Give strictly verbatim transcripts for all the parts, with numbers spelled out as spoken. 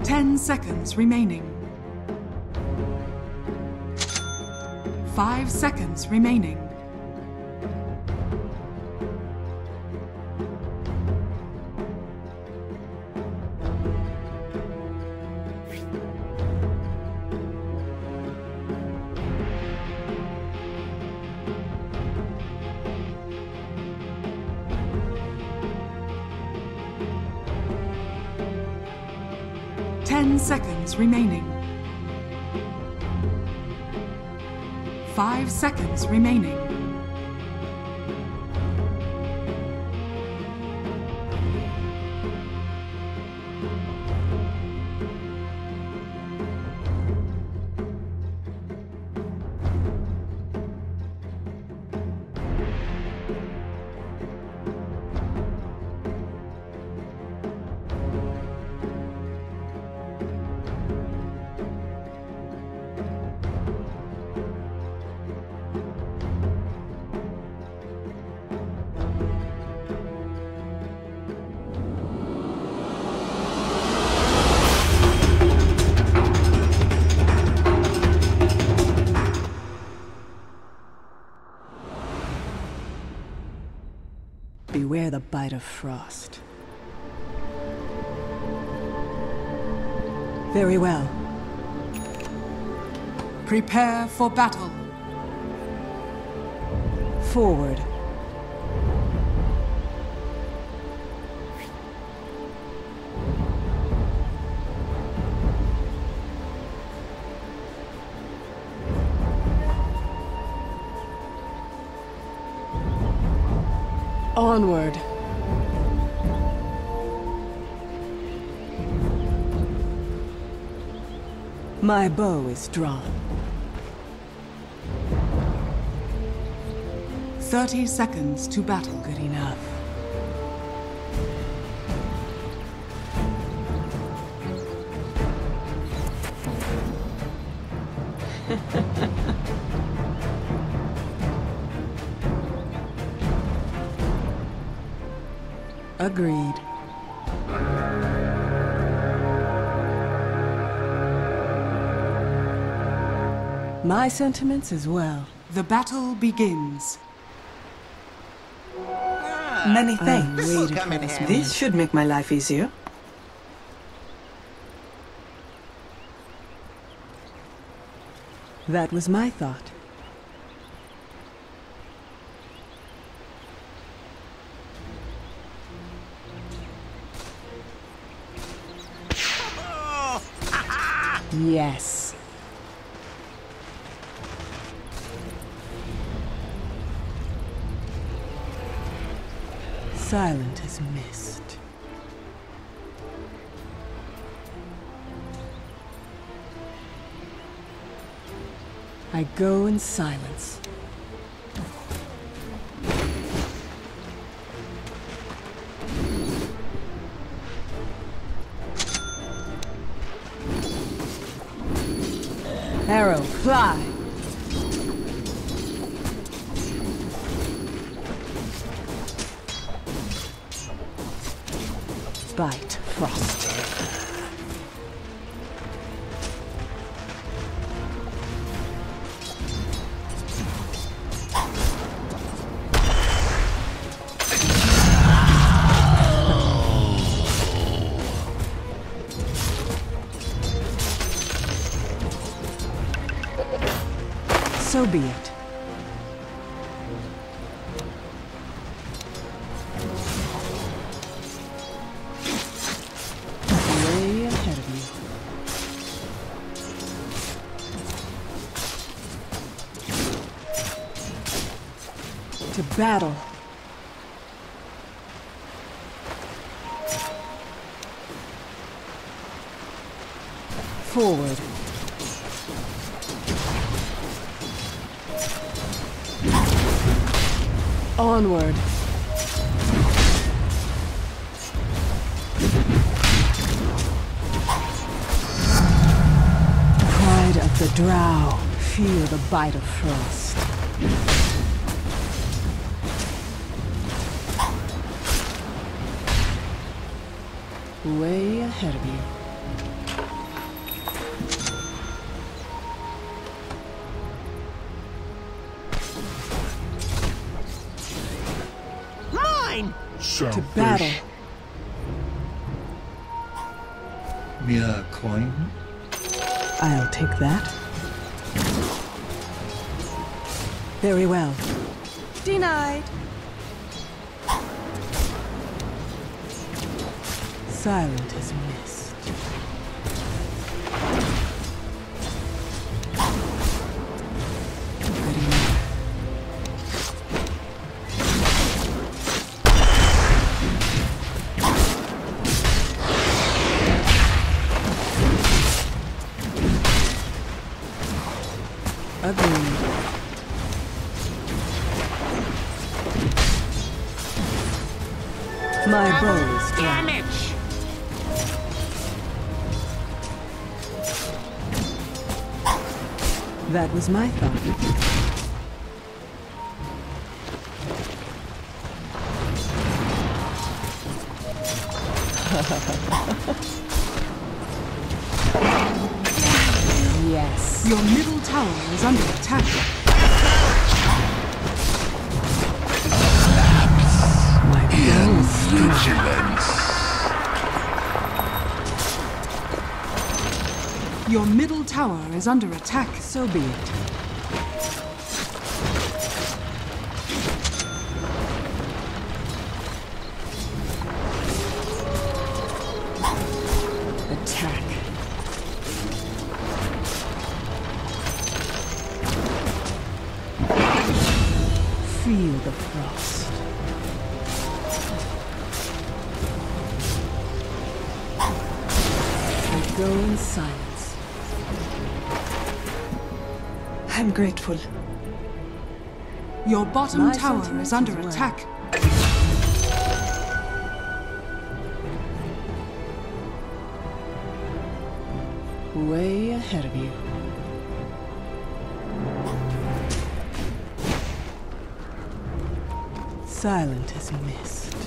Ten seconds remaining. Five seconds remaining. Ten seconds remaining. Five seconds remaining. Beware the bite of frost. Very well. Prepare for battle. Forward. Onward. My bow is drawn. Thirty seconds to battle. Good enough. Agreed. My sentiments as well. The battle begins. Many thanks. This will come in this, handy. this should make my life easier. That was my thought. Yes. Silent as mist. I go in silence. Arrow, fly! Bite, frost. So be it. Way ahead of you. To battle. Forward. Onward. Pride of the Drow. Feel the bite of frost. Way ahead of you. Mine! To battle. Mere coin? I'll take that. Very well. Denied. Silent as mist. Agreed. My bow is dry. Damage! That was my thought. Yes. Your middle tower is under attack. My bow is strong. Vigilance. Your middle tower is under attack. So be it. Attack. Feel the frost. I go in silence. I'm grateful. Your bottom My tower sentiments is under as well. attack. Way ahead of you. Silent as mist.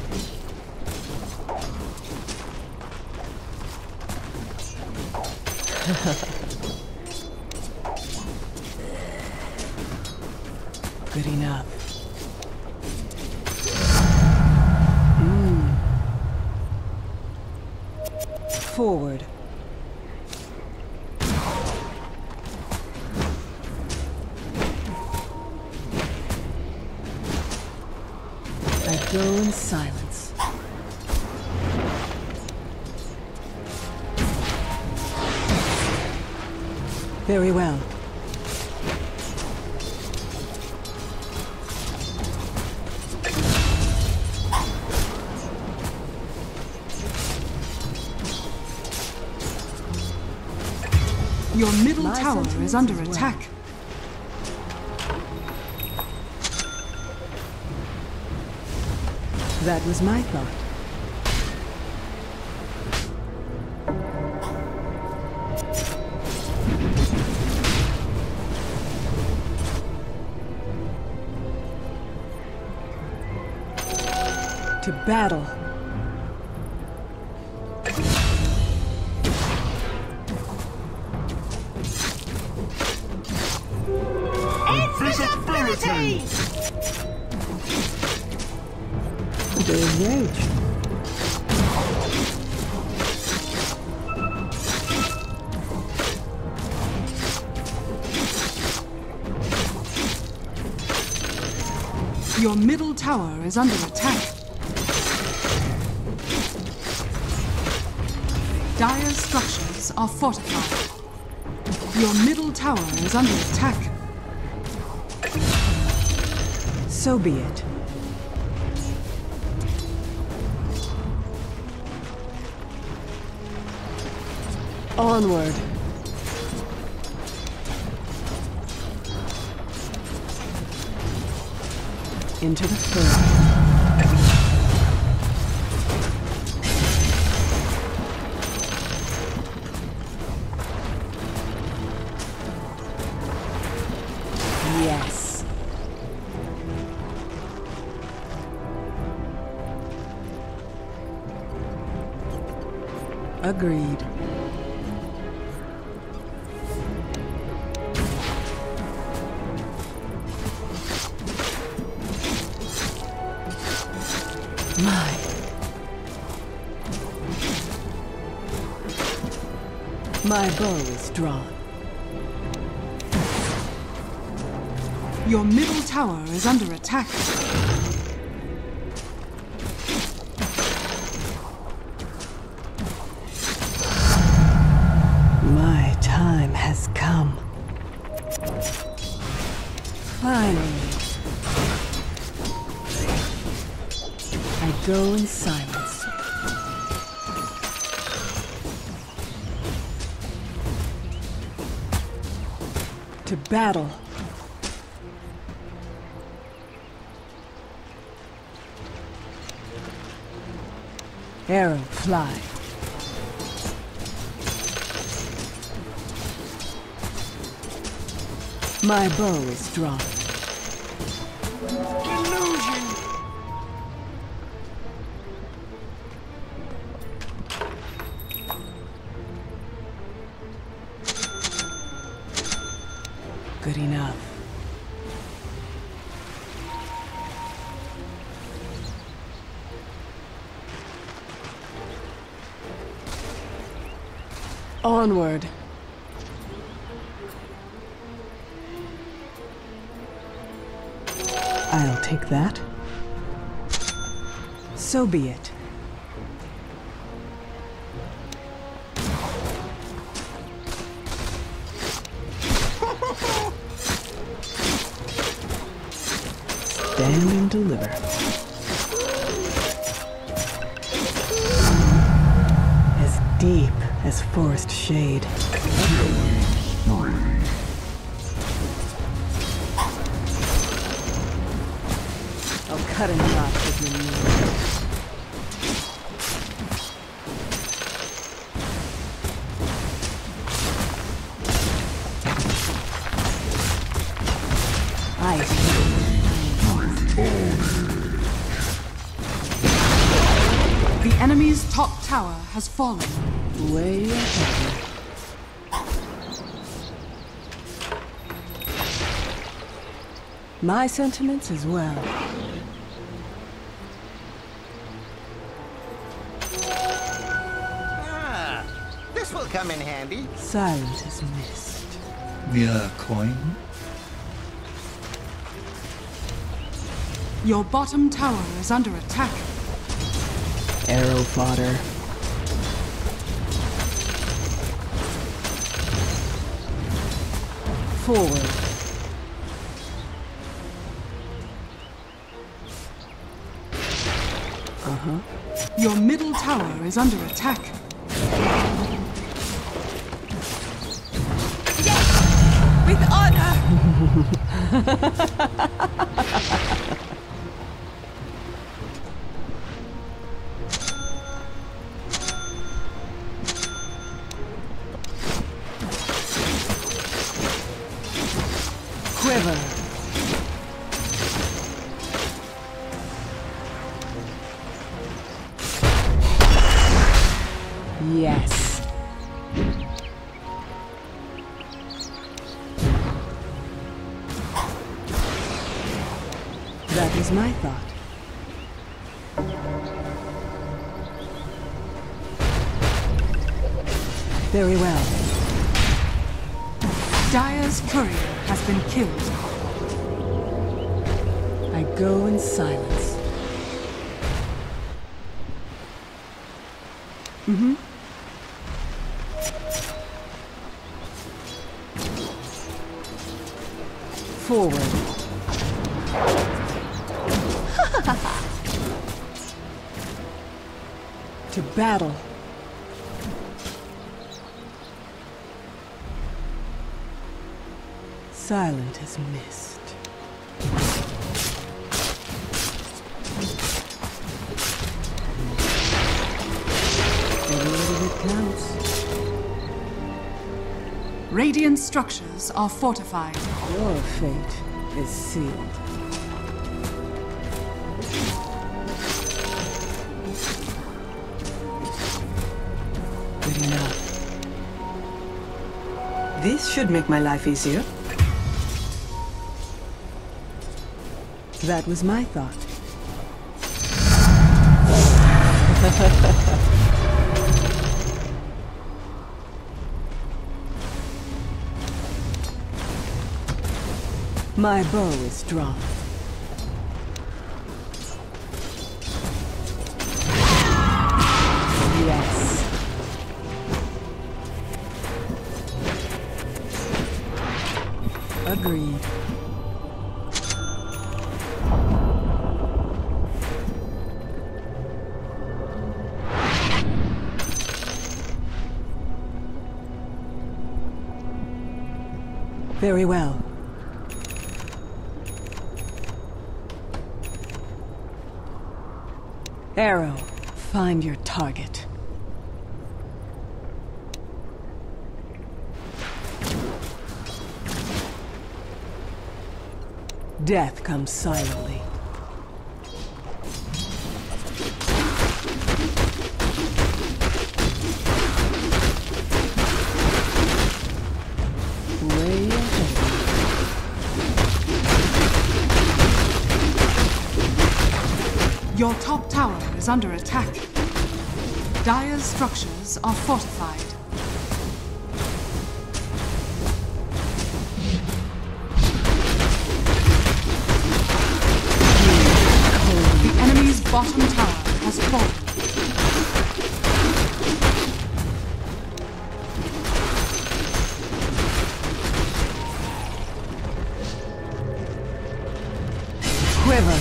Good enough. Mm. Forward. I go in silence. Very well. Your middle My tower sentiments is under as well. attack. That was my thought. To battle. Invisibility! There's rage. Your middle tower is under attack. Dire structures are fortified. Your middle tower is under attack. So be it. Onward. Into the fray. Yes. Agreed. My. My bow is drawn. Your middle tower is under attack. My time has come. Finally. I go in silence. To battle. Arrow fly. My bow is drawn. Illusion! Good enough. Onward. I'll take that. So be it. Stand and deliver. As deep as forest shade. I'll cut a knot with your knee. I The enemy's top tower has fallen. way ahead. My sentiments as well. Ah, this will come in handy. Silent as mist. Mere coin? Your bottom tower is under attack. Arrow fodder. Forward. Uh-huh. Your middle tower is under attack. With honor! Quiver. Yes. That is my thought. Very well. Dire's courier has been killed. I go in silence. Mm-hmm. Forward. To battle. Silent as mist. Every little bit counts. Radiant structures are fortified. Your fate is sealed. enough. This should make my life easier. That was my thought. My bow is drawn. Yes. Agreed. Very well. Arrow, find your target. Death comes silently. Way ahead. Your top tower is under attack. Dire's structures are fortified. The enemy's bottom tower has fallen. Quiver.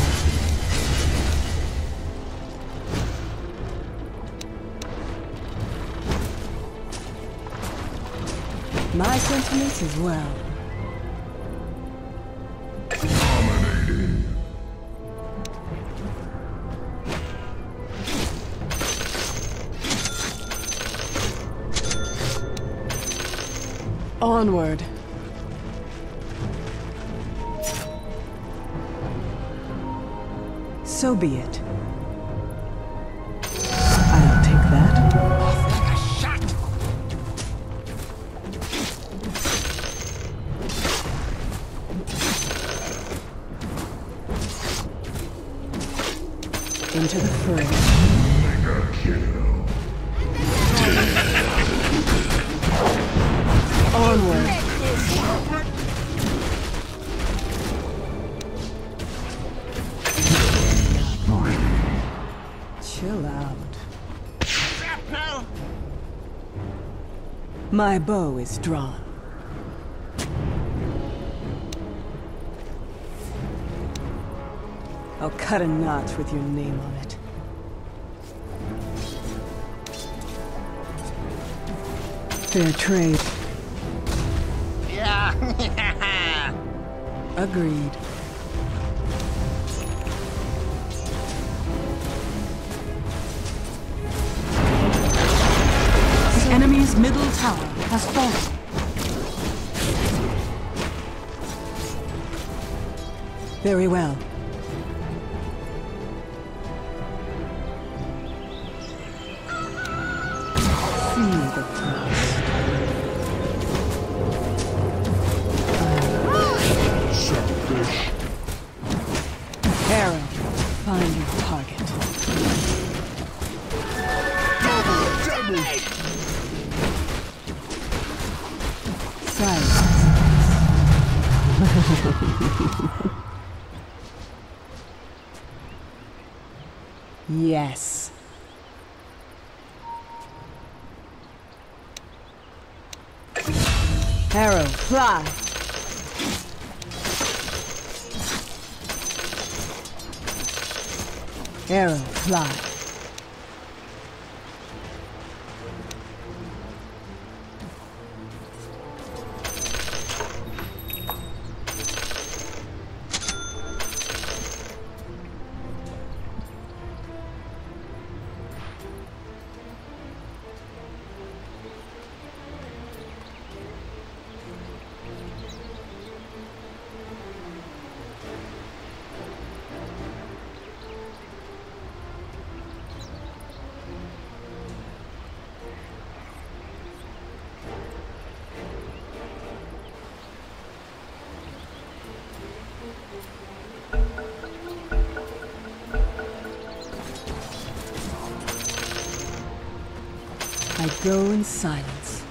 My sentiments as well. Onward. So be it. I'll take that. Off like a shot. Into the fray. Onward. Chill out. Shrapnel. My bow is drawn. I'll cut a notch with your name on it. Fair trade. Yeah. Agreed. The enemy's middle tower has fallen. Very well. Feel the frost. Arrow, find your target. Silence. Yes. Arrow, fly. Arrow, fly. I go in silence.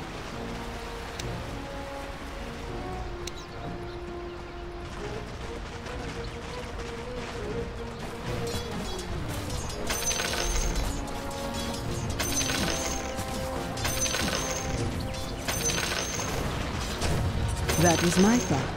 That was my thought.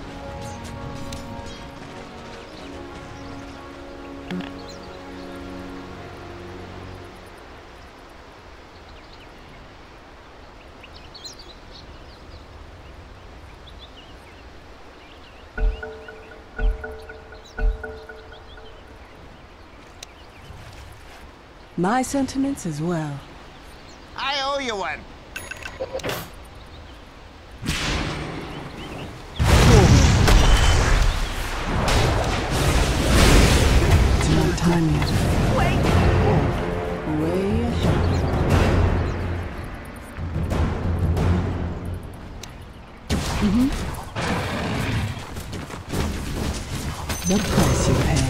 My sentiments as well. I owe you one. It's not time yet. Wait! Way ahead. Mm-hmm. The price you pay.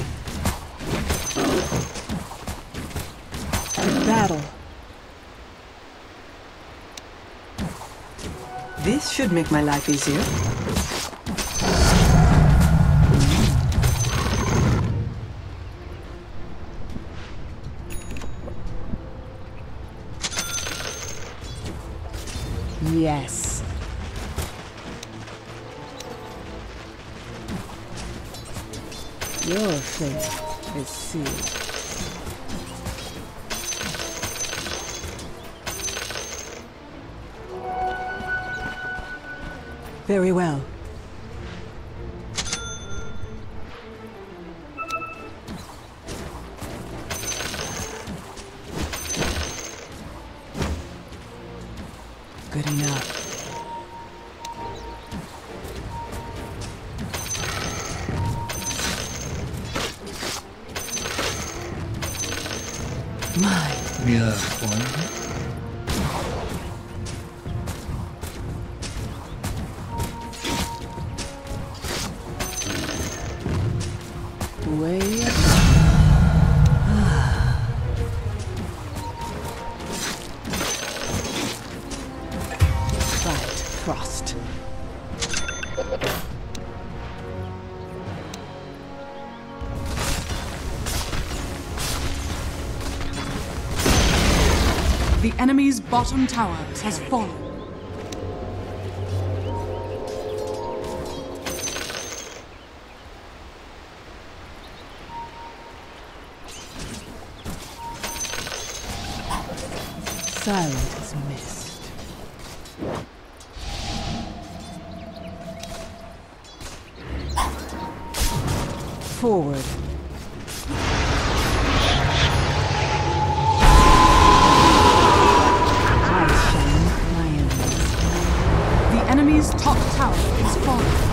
Battle. This should make my life easier. Yes. Your fate is sealed. Very well. Good enough. My. Wir Freunde? Way up. Fight, Frost. The enemy's bottom tower has fallen. Silent as mist. Forward. I shall meet my enemies. The enemy's top tower is fallen.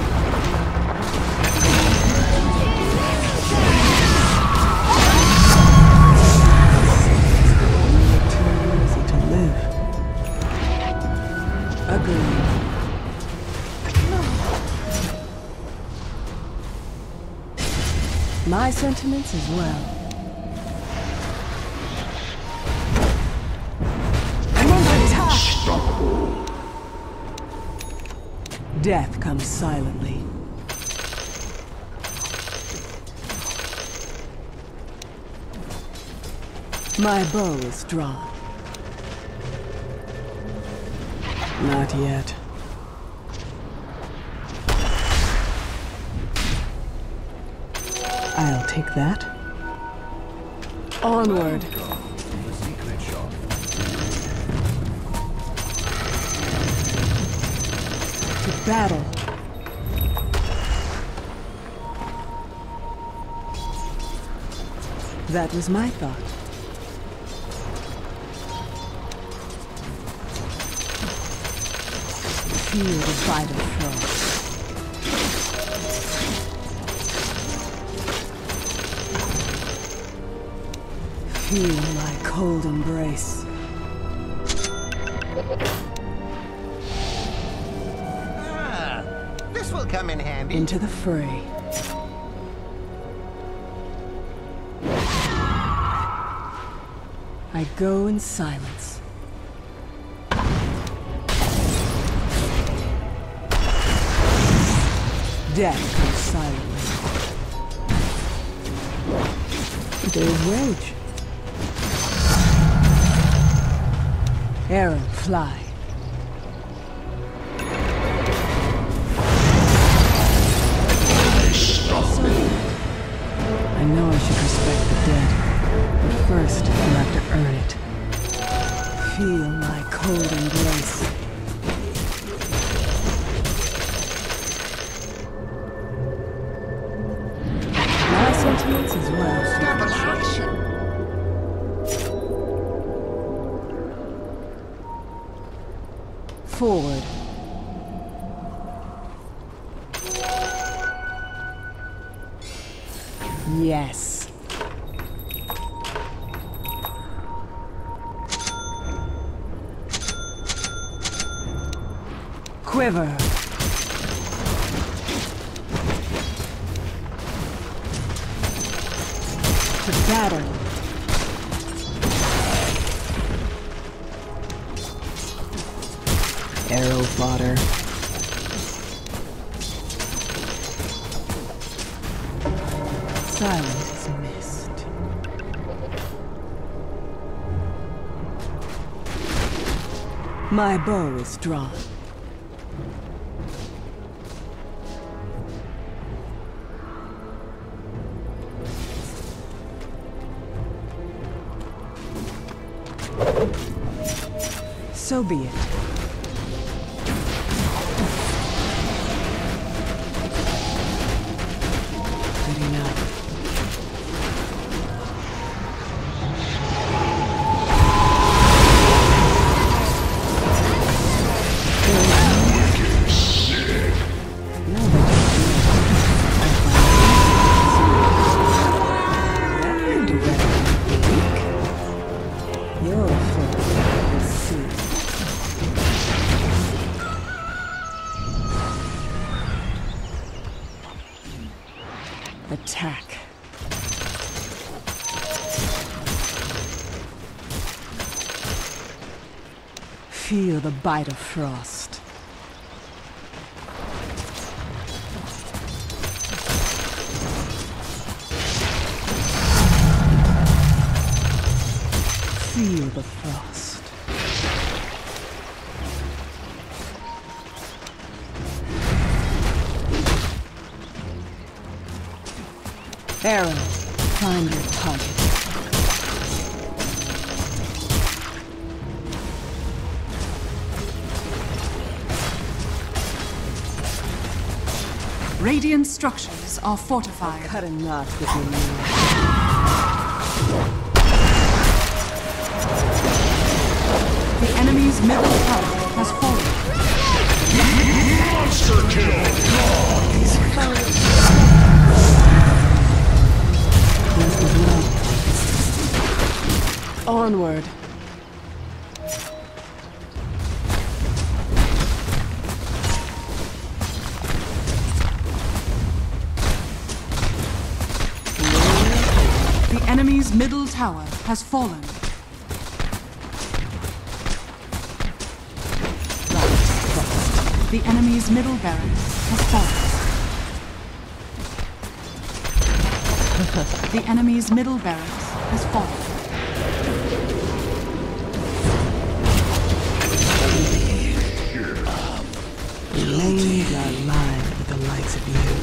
My sentiments as well. I'm under attack! Death comes silently. My bow is drawn. Not yet. I'll take that. Onward. To battle. That was my thought. Feel the vital flow. Feel my cold embrace. Ah, this will come in handy. Into the fray. I go in silence. Death comes silently. There's rage. Arrow, fly. I know I should respect the dead, but first you'll have to earn it. Feel my cold embrace. My sentiments as well. Double action. Forward. Yes. Quiver. To battle. Arrow fodder. Silence is missed. My bow is drawn. So be it. Good enough. Attack. Feel the bite of frost. Feel the frost. Arrow, find your target. Radiant structures are fortified. Cut a knot with your nail. The enemy's middle tower has fallen. Monster kill! Where's the blood? Onward. The enemy's middle tower has fallen. The enemy's middle barracks has fallen. The enemy's middle barracks has fallen. The lanes are lined with the likes of you.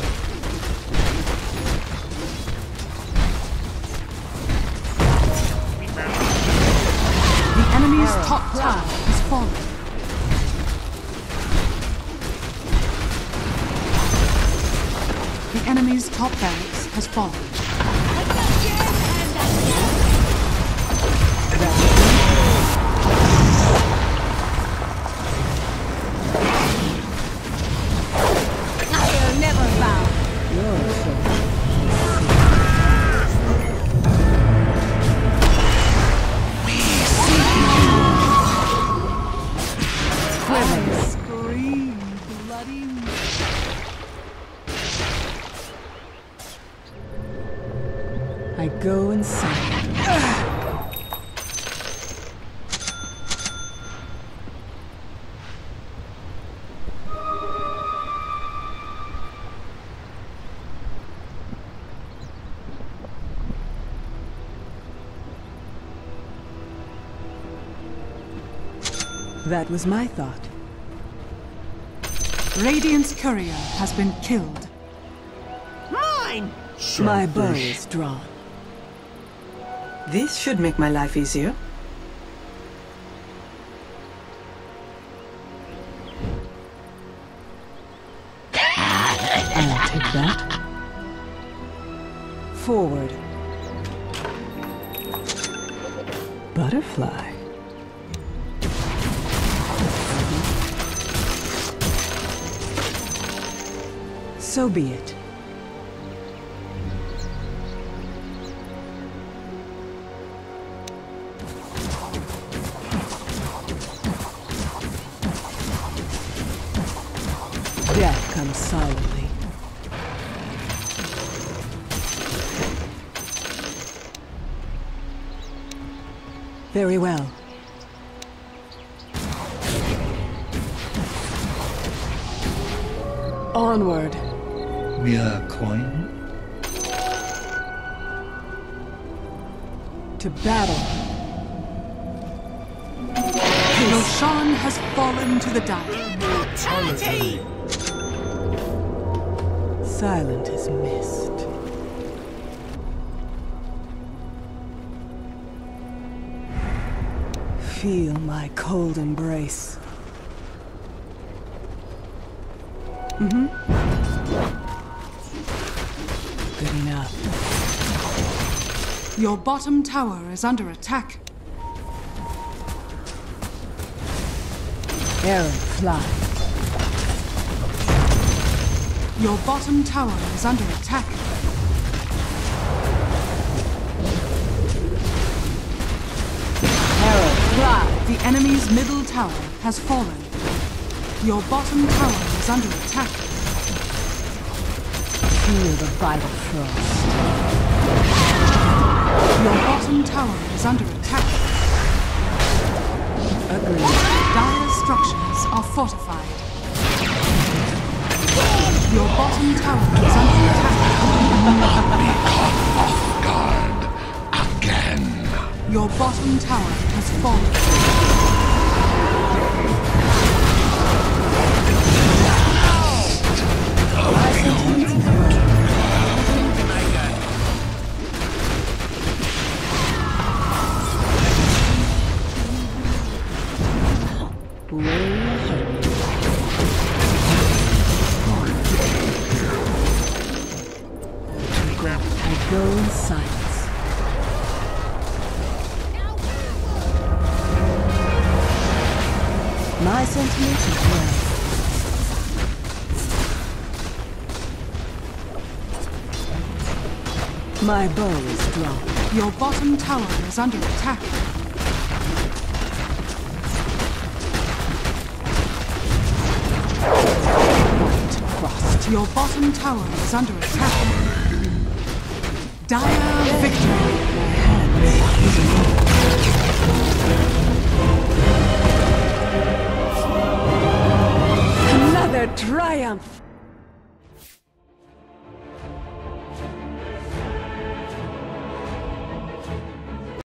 The enemy's top tower has fallen. The enemy's top barracks has fallen. I'll never bow. You're so Scream, bloody. I go inside. That was my thought. Radiant's courier has been killed. Mine! My bow is drawn. This should make my life easier. I'll take that. Forward. Butterfly. So be it. Death comes silently. Very well. Onward. We are coin. To battle. Roshan has fallen to the dire. Silent as mist. Feel my cold embrace. Mm-hmm. Good enough. Your bottom tower is under attack. Arrow, fly. Your bottom tower is under attack. Arrow, fly. The enemy's middle tower has fallen. Your bottom tower is under attack. Feel the vital frost. Your bottom tower is under attack. Agreed. Dire structures are fortified. Your bottom tower is under attack. Again. Your bottom tower has fallen. I go in silence. My sentiments as well. My bow is drawn. Your bottom tower is under attack. Frost. Your bottom tower is under attack. Dire victory. My hand is